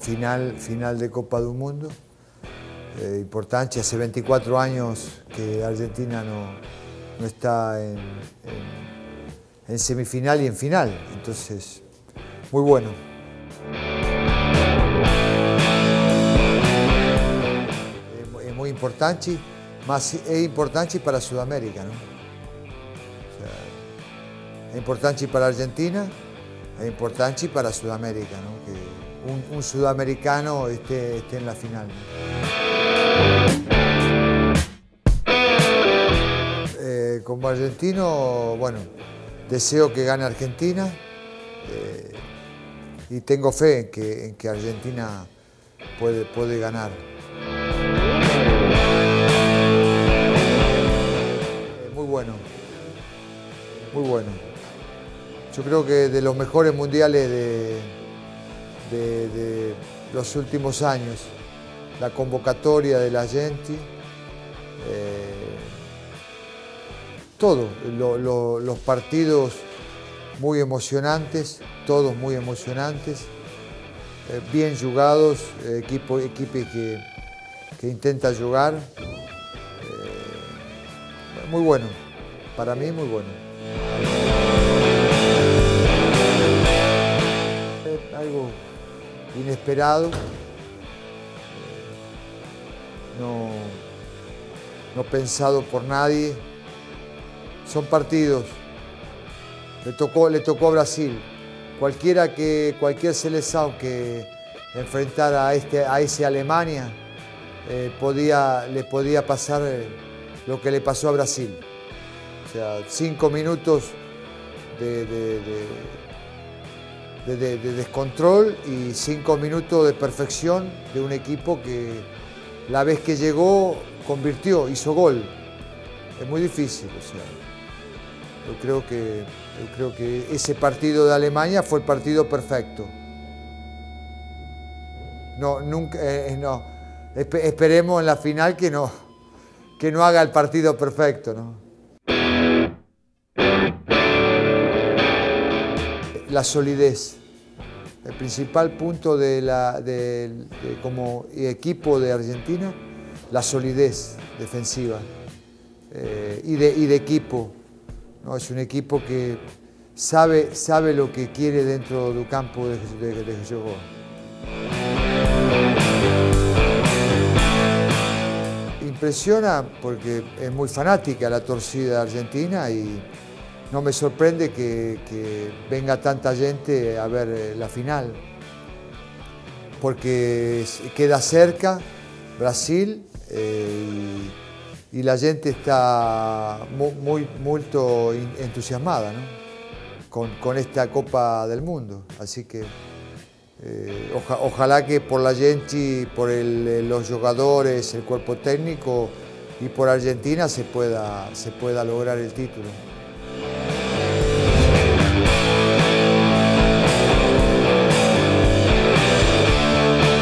final de Copa del Mundo. Importante, hace 24 años que Argentina no está en semifinal y en final, entonces muy bueno. Es muy importante, más es importante para Sudamérica, ¿no? O sea, es importante para Argentina, es importante para Sudamérica, ¿no? Que un sudamericano esté en la final, ¿no? Como argentino, bueno, deseo que gane Argentina y tengo fe en que Argentina puede ganar. Muy bueno, muy bueno. Yo creo que de los mejores mundiales de los últimos años, la convocatoria de la gente, todo, los partidos muy emocionantes, todos muy emocionantes, bien jugados, equipo que intenta jugar, muy bueno, para mí muy bueno. Algo inesperado, no pensado por nadie. Son partidos, le tocó a Brasil. Cualquier selección que enfrentara a ese Alemania le podía pasar lo que le pasó a Brasil. O sea, 5 minutos de descontrol y 5 minutos de perfección de un equipo que la vez que llegó convirtió, hizo gol. Es muy difícil, o sea. Yo creo que ese partido de Alemania fue el partido perfecto. Esperemos en la final que no haga el partido perfecto, ¿no? La solidez. El principal punto como equipo de Argentina, la solidez defensiva y de equipo. ¿No? Es un equipo que sabe lo que quiere dentro del campo de juego. Impresiona porque es muy fanática la torcida argentina y no me sorprende que venga tanta gente a ver la final, porque queda cerca Brasil y la gente está muy entusiasmada, ¿no? con esta Copa del Mundo. Así que ojalá que por la gente, por los jugadores, el cuerpo técnico y por Argentina se pueda lograr el título.